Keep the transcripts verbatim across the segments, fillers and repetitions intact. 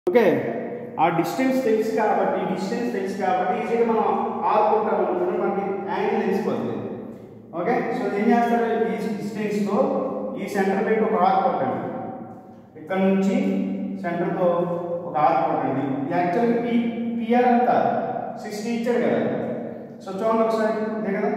Okay ఆ distance తెలుసు కాబట్టి డిస్టెన్స్ తెలుసు కాబట్టి ఈజీగా మనం ఆర్ కొట్టాము అనుకుంటే మనకి యాంగిల్ తెలిసిపోతుంది. ఓకే సో ఏం చేస్తారు, ఈ డిస్టెన్స్తో ఈ సెంటర్ పెట్టి ఒక ఆర్ కొట్టండి, ఇక్కడ నుంచి సెంటర్తో ఒక ఆర్ కొట్టండి. యాక్చువల్గా పి పిఆర్ అంతా సిక్స్టీ ఇచ్చారు కదా. సో చూడండి ఒకసారి, అంతే కదా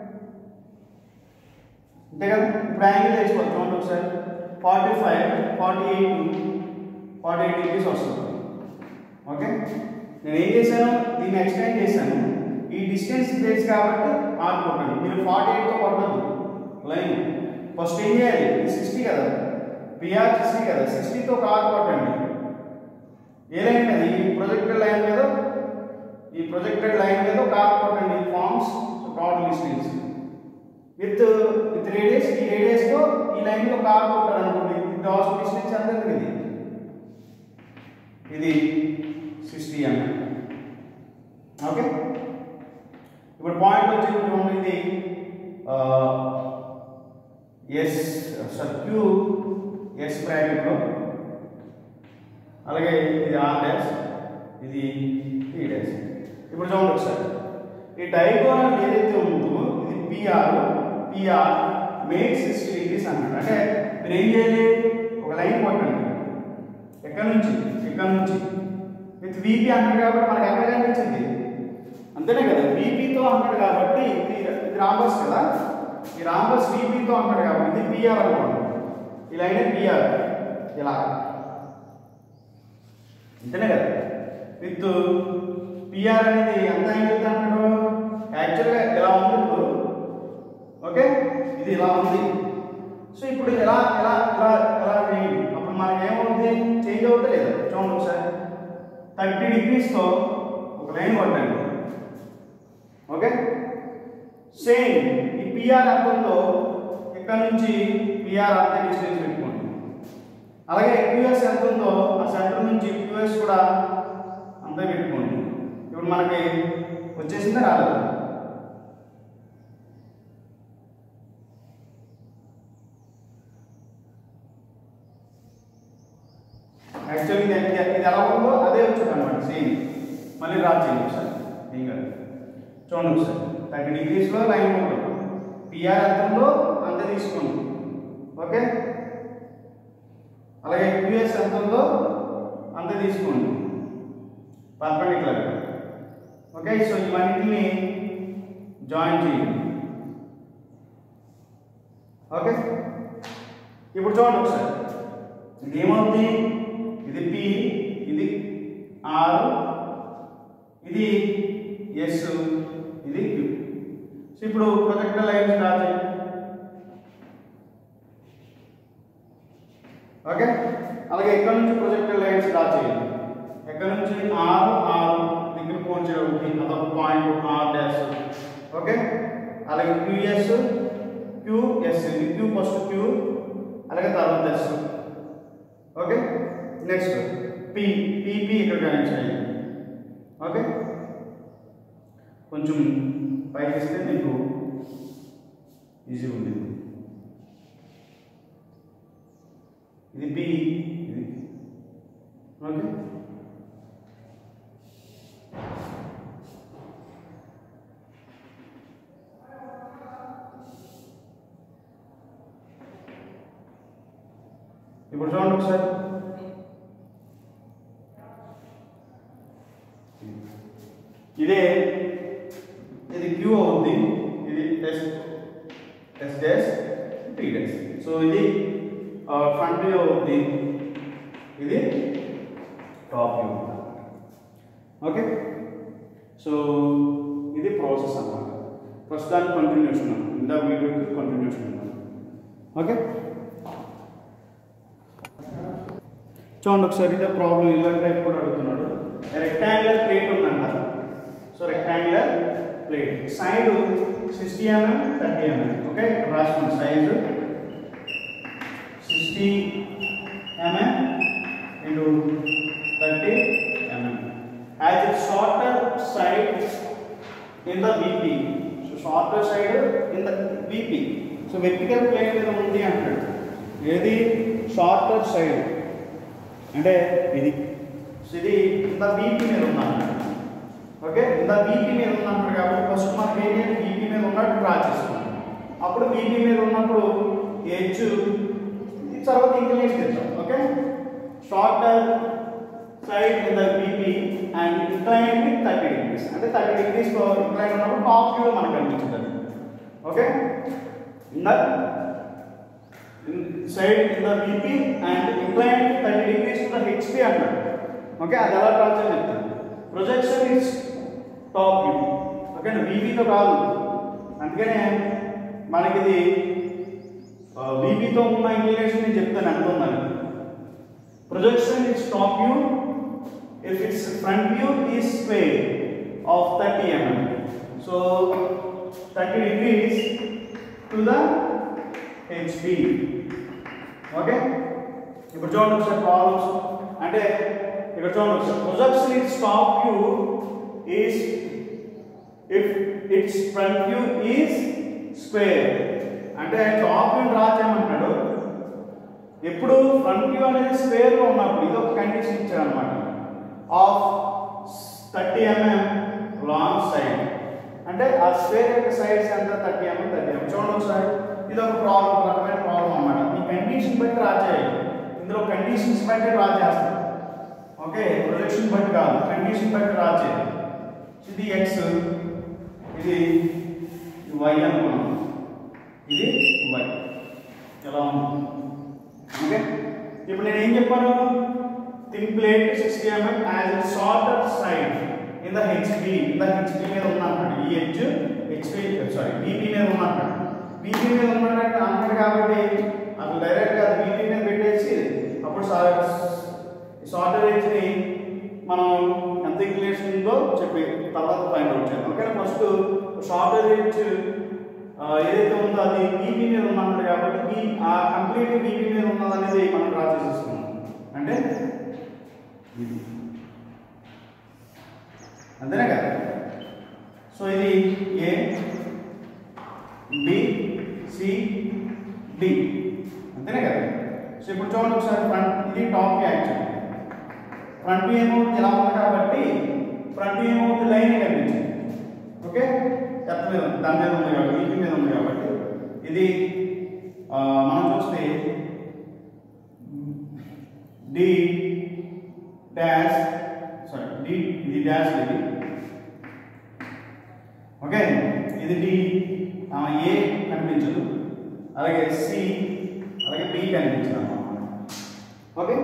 అంతే కదా ఇప్పుడు యాంగిల్ తెలిసిపోతుంది. చూడండి ఒకసారి, forty five forty eight forty eight degrees వస్తుంది. ఓకే నేను ఏం చేశాను, దీన్ని ఎక్స్టెండ్ చేశాను. ఈ డిస్టెన్స్ తెలుసు కాబట్టి ఆర్ కొట్టండి. మీరు ఫార్టీ ఎయిట్తో కొట్టద్దు లైన్. ఫస్ట్ ఏం చేయాలి, ఇది సిక్స్టీ కదా, పిఆర్ సిక్స్టీ కదా, సిక్స్టీతో ఒక ఆర్ కొట్టండి. ఏ లైన్ మీద, ఈ ప్రొజెక్టెడ్ లైన్ మీద ఈ ప్రొజెక్టెడ్ లైన్ మీద ఒక ఆర్ కొట్టండి. Forms total distance with with radius. ఈ రేడియస్తో ఈ లైన్ మీద ఒక ఆర్ కొట్టారు అనుకోండి, గ్రాస్ డిస్టెన్స్ ఎంత ఇది ఇది సిక్స్టీ ఎంఎం. ఓకే ఇప్పుడు పాయింట్ వచ్చి చూడండి, ఇది ఎస్ సర్క్యూ ఎస్ బ్రాకెట్లో, అలాగే ఇది ఆర్ డాష్, ఇది ఈ డాష్. ఇప్పుడు చూడండి ఒకసారి, ఈ డయాగోనల్ ఏదైతే ఉందో ఇది PR PR make sixty degrees అన్నాడు. అంటే మీరు ఏం చేయాలి, ఒక లైన్ కొట్టండి ఎక్కడి నుంచి ఇక్కడ నుంచి విత్ వీపీ అన్నాడు కాబట్టి మనకి ఎక్కడ కనిపించింది, అంతేనే కదా, వీపీతో అన్నాడు కాబట్టి ఇది ఇది రాంబస్ కదా, ఈ రాంబస్ వీపీతో అన్నాడు కాబట్టి ఇది పిఆర్ అనుకోండి. ఈ లైన్ పిఆర్ ఇలా, అంతేనే కదా. విత్ పిఆర్ అనేది ఎంత యాంగిల్ అన్నాడు, యాక్చువల్గా ఇలా ఉంది ఇప్పుడు. ఓకే ఇది ఇలా ఉంది. సో ఇప్పుడు ఎలా ఎలా ఎలా ఎలా చేయండి, అప్పుడు మనకి ఏమవుతుంది, చేంజ్ అవుతుంది లేదా. చూడండి ఒకసారి, థర్టీ డిగ్రీస్తో ఒక లైన్ కొట్టండి. ఓకే సేమ్ ఈ పిఆర్ ఎంత ఉందో ఇక్కడ నుంచి పిఆర్ అంతే డిస్టెన్స్ పెట్టుకోండి. అలాగే క్యూఎస్ ఎంత ఉందో ఆ సెంటర్ నుంచి క్యూఎస్ కూడా అంతే పెట్టుకోండి. ఇప్పుడు మనకి వచ్చేసిందా రాలేదు, యాక్చువల్లీ ఇది ఇది ఎలా ఉందో అదే వచ్చింది అనమాట, సేమ్. మళ్ళీ డ్రా చేయండి ఒకసారి, ఏం కాదు. చూడండి ఒకసారి, థర్టీ డిగ్రీస్లో లైన్ కొట్టండి, పిఆర్ ఎంత ఉందో అంతే తీసుకోండి. ఓకే అలాగే క్యూఎస్ ఎంత ఉందో అంతే తీసుకోండి పర్పెండిక్యులర్. ఓకే సో ఇవన్నిటిని జాయిన్ చేయండి. ఓకే ఇప్పుడు చూడండి ఒకసారి, ఇది ఏమవుతుంది, ఇది పి, ఇది ఆర్, ఇది ఎస్, ఇది క్యూ. సో ఇప్పుడు ప్రొజెక్టర్ లైన్స్ డ్రా చేయండి. ఓకే అలాగే ఎక్కడ నుంచి ప్రొజెక్టర్ లైన్స్ డ్రా చేయండి, ఎక్కడ నుంచి ఆర్ ఆర్ దగ్గర పోల్చే అదొక పాయింట్ ఆర్ డాష్. ఓకే అలాగే క్యూఎస్ క్యూఎస్, ఇది క్యూ ఫస్ట్ క్యూ, అలాగే తర్వాత S. Okay next P PP ఇక్కడ కనెక్ట్ చేయండి. ఓకే కొంచెం పైకి ఇస్తే మీకు ఈజీ ఉంటుంది. ఇది పి, ఇది ఓకే ఇప్పుడు చూడండి ఒకసారి, ఇదే ఇది క్యూ అవుతుంది, ఇది S S dash P dash. So ఇది ఫ్రంట్ వ్యూ అవుతుంది, ఇది టాప్ వ్యూ. ఓకే సో ఇది ప్రాసెస్ అన్నమాట. ఫస్ట్ దానికి కంటిన్యూషన్, ఇందా వీడియోకి కంటిన్యూషన్ అన్నమాట. ఓకే చూడండి ఒకసారి, ఇదే ప్రాబ్లం ఇలా టైప్ కూడా అడుగుతున్నాడు. రెక్టాంగులర్ ప్లేట్ ఉందంట. So rectangular plate side sixty mm thirty mm. Okay రాసుకోండి, size sixty mm into thirty mm. As it shorter side in the BP. So shorter side in the BP. So vertical plane మీద ఉంది అంటాడు. ఏది shorter side అంటే ఇది so ఇది ఇంత BP మీద ఉన్నాను. ఓకే, ఇంత బీపీ మీద ఉన్నప్పుడు కాబట్టి ఫస్ట్ మనకి ఏంటంటే బీపీ మీద ఉన్నట్టు డ్రా చేసుకున్నాం. అప్పుడు బీపీ మీద ఉన్నప్పుడు హెచ్ తర్వాత ఇంక్లినేషన్ ఇద్దాం. Okay, shorter side in the BP and incline with thirty degrees, అంటే థర్టీ డిగ్రీస్ ఇంక్లైన్ ఉన్నప్పుడు టాప్ వ్యూ మనకు కనిపించింది. Okay, in the side in the BP and incline with thirty degrees to the HP అన్నాడు. Okay, అది ఎలా draw చేయాలో చెప్తాను. Projection is top view. Okay, బీపీతో కాదు, అందుకనే మనకి ఇది బీపీతో ఉన్న ఇంక్లినేషన్ నేను చెప్తాను ఎంత ఉందని. Projection is top view if its front view is square of thirty millimeters. So thirty degrees to the H B. Okay, ఇప్పుడు చూడండి ఒకసారి ప్రాబ్లమ్స్. అంటే ఇక్కడ చూడండి ఒకసారి projection is top view is if its front view is square. అంటే top view draw చేయమంటాడు. ఎప్పుడు ఫ్రంట్ వ్యూ అనేది స్క్వేర్ లో ఉన్నప్పుడు ఇది ఒక కండిషన్ ఇచ్చాడు అన్నమాట. Of thirty mm long side, అంటే ఆ స్క్వేర్ యొక్క సైడ్స్ ఎంత థర్టీ ఎంఎం థర్టీ ఎంఎం. చూడండి ఒకసారి, ఇది ఒక ప్రాబ్లం, రకమైన ప్రాబ్లం అన్నమాట. ఈ కండిషన్ బట్టి డ్రా చేయాలి. ఇందులో కండిషన్స్ బట్టి డ్రా చేస్తాం. ఓకే, ప్రొజెక్షన్ బట్టి కాదు, కండిషన్ బట్టి డ్రా చేయాలి. ఇది ఎక్స్, ఇది వై అనుకున్నాం, ఇది వై ఎలా ఉంది. ఓకే, ఇప్పుడు నేను ఏం చెప్పాను, thin plate sixty millimeters as a shorter side in the H B. in the H B మీద ఉన్నప్పుడు ఈ edge H B sorry B P మీద ఉన్నప్పుడు B P మీద ఉన్నట్టు అంటారు కాబట్టి అసలు డైరెక్ట్ గా B P మీద పెట్టేసి అప్పుడు షార్టర్ ఎడ్జ్ ని మనం ఎంత ఇంక్లినేషన్ ఉందో చెప్పి తర్వాత ఫైండ్ అవుట్ చేయాలి. ఓకే, ఫస్ట్ షార్టర్ ఎడ్జ్ ఏదైతే ఉందో అది B P మీద ఉన్నప్పుడు కాబట్టి ఆ కంప్లీట్ B P మీద ఉన్నది అనేది మనం డ్రా చేసేస్తున్నాం. అంటే ఇది అంతేనా కదా. సో ఇది ఏ బి సి డి అంతేనా కదా. సో ఇప్పుడు చూడండి ఒకసారి, ఫ్రంట్ ఇది టాప్ యాక్చువల్, ఫ్రంట్ ఏమో ఇలా ఉంది కాబట్టి ఫ్రంట్ ఏమో లైన్ కనిపించింది. ఓకే, ఎత్త మీద దాని మీద ఉంది కాబట్టి వీటి మీద ఉంది కాబట్టి ఇది మనం చూస్తే డి డాష్ సారీ డి ఇది డాష్ ఇది. ఓకే, ఇది డి ఏ కనిపించదు, అలాగే సి అలాగే బి కనిపించదు అన్నమాట. ఓకే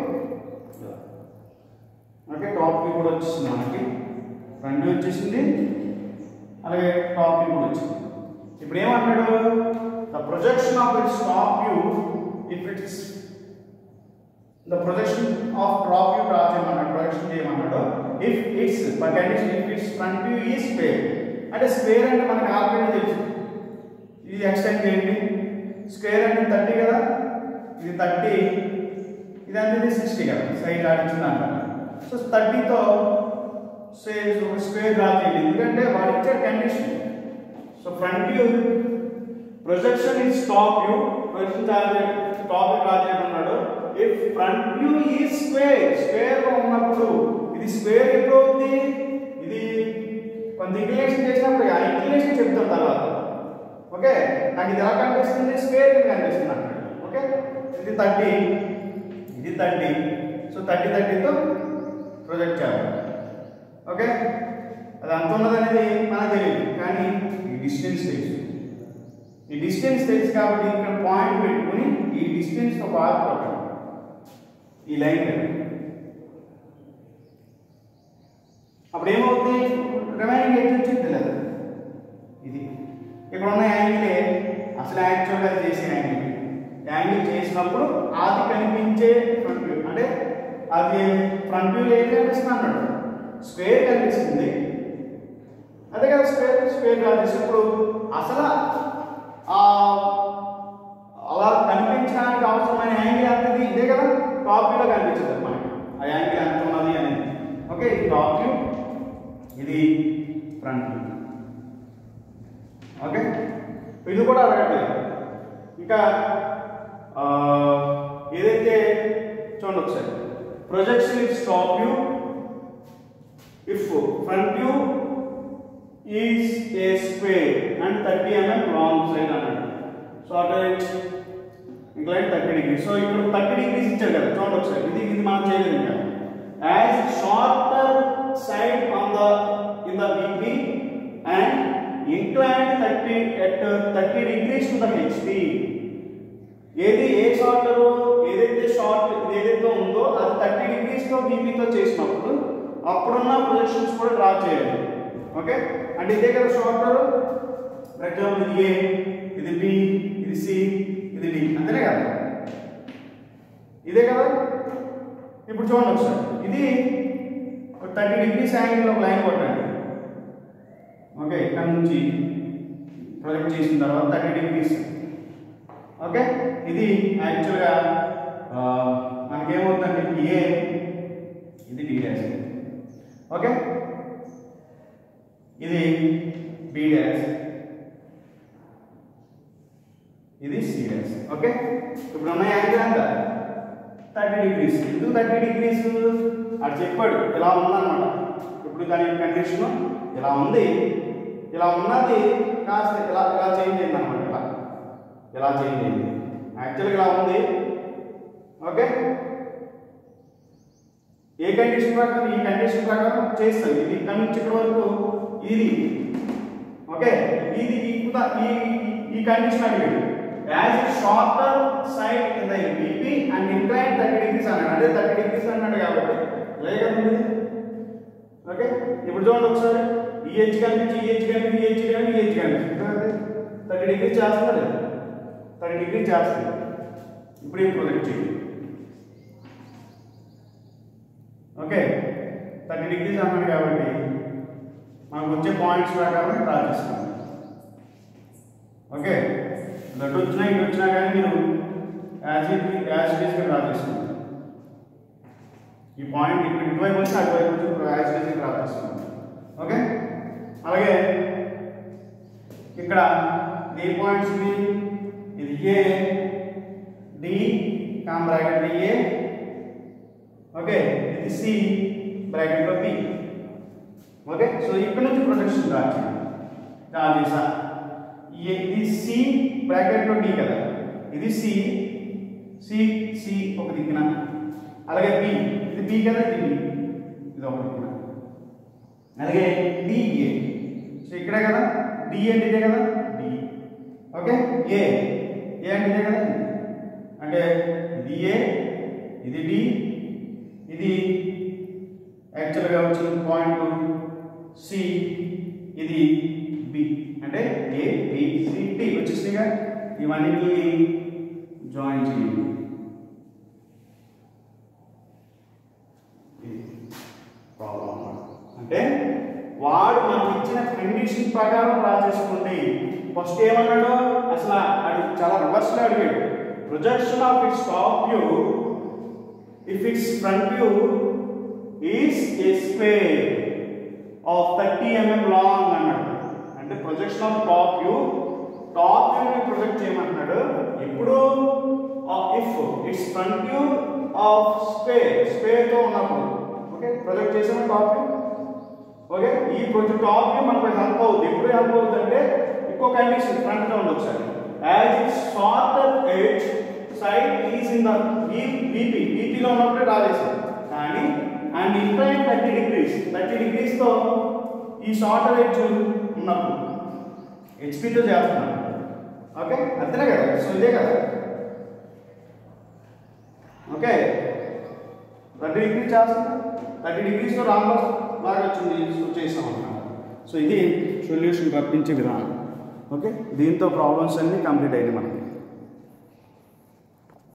ఓకే టాప్ వ్యూ కూడా వచ్చేసింది మనకి, ఫ్రంట్ వ్యూ వచ్చేసింది, అలాగే టాప్ వ్యూ కూడా వచ్చింది. ఇప్పుడు ఏమంటాడు, the projection of its top view if its the projection of top view draw చేయమన్నాడు, ప్రొజెక్షన్ చేయమన్నాడు. If its by condition if its front view ఈ స్క్వేర్, అంటే స్క్వేర్ అంటే మనకు ఆల్రెడీ తెలుసు, ఇది ఎక్స్టెండ్ చేయండి. స్క్వేర్ అంటే థర్టీ కదా, ఇది థర్టీ, ఇది అంటే సిక్స్టీ కదా, సైడ్ ఆడించింది అంటారు. సో థర్టీతో స్క్వేర్ డ్రా చేయండి, ఎందుకంటే వాడు ఇచ్చే condition. So front view projection is top view, projection top view draw చేయమన్నాడు. ఇఫ్ ఫ్రంట్ వ్యూ ఈ స్క్వేర్, స్క్వేర్ లో ఉన్నప్పుడు ఇది స్క్వేర్ ఎప్పుడు అవుతుంది, ఇది కొంత ఇంక్లినేషన్ చేసినప్పుడు ఆ ఇంక్లినేషన్ చెప్తాం తర్వాత. ఓకే, నాకు ఇది ఎలా కనిపిస్తుంది, స్క్వేర్ కనిపిస్తుంది అన్నాడు. ఓకే, ఇది థర్టీ, ఇది థర్టీ, సో థర్టీ థర్టీతో ప్రొజెక్ట్ చేయాలి. ఓకే, అది అంత ఉన్నది అనేది మనకు తెలియదు, కానీ ఈ డిస్టెన్స్ తెలుసు. ఈ డిస్టెన్స్ తెలుసు కాబట్టి ఇక్కడ పాయింట్ పెట్టుకుని ఈ డిస్టెన్స్తో బాగా కొట్టాలి, ఈ లైన్. అప్పుడు ఏమవుతుంది, రిమైనింగ్ ఎడ్జ్ వచ్చి తెలియదు. ఇది ఇక్కడ ఉన్న యాంగిలే అసలు యాక్చువల్గా చేసే యాంగిల్. యాంగిల్ చేసినప్పుడు అది కనిపించే ఫ్రంట్ వ్యూ, అంటే అది ఫ్రంట్ వ్యూ ఏం కనిపిస్తుంది అన్నాడు, స్క్వేర్ కనిపిస్తుంది. అదే కదా స్క్వేర్, స్క్వేర్ చేసినప్పుడు అసలు అలా కనిపించడానికి అవసరమైన యాంగిల్ అంతది ఇదే కదా, టాప్ వ్యూలో కనిపించదు మనకి ఆ యాంగిల్ ఎంత ఉన్నది అనేది. ఓకే, ఇది టాప్ వ్యూ, ఇది ఫ్రంట్ వ్యూ. ఓకే, ఇది కూడా అడగట్లేదు. ఇంకా ఏదైతే చూడండి ఒకసారి, projection is top view is a square and thirty mm long side అన్నాడు. Shorter edge incline thirty degree. So ఇక్కడ థర్టీ డిగ్రీస్ ఇచ్చారు కదా, చూడండి ఒకసారి. ఇది ఇది మనం చేయలేదు ఇంకా. As shorter side on the in the VP and incline thirty at thirty degrees to the HP. ఏది ఏ షార్టర్ ఏదైతే షార్ట్ ఏదైతే ఉందో అది థర్టీ డిగ్రీస్ తో విపితో చేసినప్పుడు అప్పుడున్న ప్రొజెక్షన్స్ కూడా డ్రా చేయాలి. ఓకే, అంటే ఇదే కదా షార్టర్. ఫర్ ఎగ్జాంపుల్ ఇది ఏ, ఇది బి, ఇది సి, ఇది డి, అంతేనే కదా, ఇదే కదా. ఇప్పుడు చూడండి ఒకసారి, ఇది థర్టీ డిగ్రీస్ యాంగిల్ ఒక లైన్ కొట్టండి. ఓకే, ఇక్కడ నుంచి ప్రొజెక్ట్ చేసిన తర్వాత థర్టీ డిగ్రీస్. ఓకే, ఇది యాక్చువల్గా మనకేమవుతుందంటే ఏ, ఇది డి డాష్. ఓకే, ఇది బి డాష్, ఇది సి డాష్. ఓకే, ఇప్పుడు ఉన్న యాంగిల్ ఎంత? Thirty degrees. ఎందుకు థర్టీ డిగ్రీస్ అది చెప్పాడు, ఇలా ఉందన్నమాట. ఇప్పుడు దాని కండిషన్ ఇలా ఉంది, ఇలా ఉన్నది కాస్త ఇలా ఇలా చేంజ్ అయింది అనమాట. ఇలా ఇలా చేంజ్ అయింది, యాక్చువల్గా ఇలా ఉంది. ఓకే, ఏ కండిషన్ ప్రకారం? ఈ కండిషన్ ప్రకారం చేస్తాం. ఇది ఇక్కడ నుంచి ఇక్కడ వరకు ఇది. ఓకే, ఇది ఈ ఈ కండిషన్ అడిగాడు. As shorter side in the VP and incline thirty degrees అన్నాడు. అంటే థర్టీ డిగ్రీస్ అన్నాడు కాబట్టి లేకపోతే. ఓకే, ఇప్పుడు చూడండి ఒకసారి, ఈ హెచ్ కనిపించి ఈ హెచ్ కనిపించి ఈ హెచ్ కనిపించి ఈ హెచ్ కనిపించి థర్టీ డిగ్రీస్ చేస్తున్నారు, థర్టీ డిగ్రీస్ చేస్తుంది. ఇప్పుడు ఏం ప్రొజెక్ట్ చేయండి. ఓకే, థర్టీ డిగ్రీస్ అన్నాడు కాబట్టి మనకు వచ్చే పాయింట్స్ ప్రకారం డ్రా చేస్తాం. ఓకే, ఇటు వచ్చినా ఇటు వచ్చినా కానీ మీరు యాజ్ యాజ్ డేస్గా డ్రా చేస్తున్నారు. ఈ పాయింట్ ఇక్కడ ఇటువైపు వచ్చి అటువైపు వచ్చి యాజ్ డేస్గా డ్రా చేస్తున్నారు. ఓకే, అలాగే ఇక్కడ ఏ పాయింట్స్ ఇది? ఇది A, D comma bracket A. Okay, ఇది సి బ్రాకెట్లో బి. ఓకే, సో ఇక్కడ నుంచి ప్రొజెక్షన్ డ్రా చేయాలి. డ్రా చేసా. ఇది సి బ్రాకెట్లో డి కదా, ఇది సి సి సి ఒక దిక్కున, అలాగే బి ఇది బి కదా, ఇది బి ఇది ఒక దిక్కున, అలాగే డిఏ. సో ఇక్కడే కదా డి అంటే ఇదే కదా డి. ఓకే, ఏ ఏ అంటే ఇదే కదా, అంటే ఇది ఏ, ఇది డి, ఇది యాక్చువల్గా వచ్చిన పాయింట్ సి, ఇది బి, అంటే ఏ బి సి డి వచ్చేసిగా. ఇవన్నీ జాయిన్ చేయండి. అంటే వాడు మనకి ఇచ్చిన కండిషన్ ప్రకారం డ్రా చేసుకోండి. ఫస్ట్ ఏమన్నాడు అసలు, అది చాలా రివర్స్లో అడిగాడు. Projection of its top view if its front view is a square of thirty mm long అన్నాడు. అంటే projection of top view, top వ్యూని ప్రొజెక్ట్ చేయమంటున్నాడు. ఇప్పుడు if its front view of square, స్క్వేర్తో ఉన్నప్పుడు. ఓకే, ప్రొజెక్ట్ చేసాము టాప్ వ్యూ. ఓకే, ఈ project top view మనకు హెల్ప్ అవుతుంది. ఎప్పుడు హెల్ప్ అవుతుంది అంటే ఇంకో కండిషన్ ఫ్రంట్లో ఉంది ఒకసారి. As its shorter edge side is in the VP, విపిలో ఉన్నప్పుడే డ్రా చేసాం. కానీ and incline thirty degrees, thirty డిగ్రీస్తో ఈ షార్టర్ ఎడ్జ్ ఉన్నప్పుడు హెచ్పితో చేస్తున్నాం. ఓకే, అంతేనే కదా, సో ఇదే కదా. ఓకే, థర్టీ డిగ్రీస్ చేస్తాం, థర్టీ డిగ్రీస్తో రాంబస్ లాగా వచ్చింది, సో చేసాం అన్నమాట. సో ఇది సొల్యూషన్ రప్పించే విధానం. ఓకే, దీంతో ప్రాబ్లమ్స్ అన్నీ కంప్లీట్ అయ్యాయి మనకి.